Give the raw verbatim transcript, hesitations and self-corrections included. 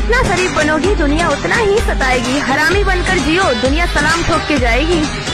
जितना शरीफ बनोगी दुनिया उतना ही सताएगी। हरामी बनकर जियो, दुनिया सलाम ठोक के जाएगी।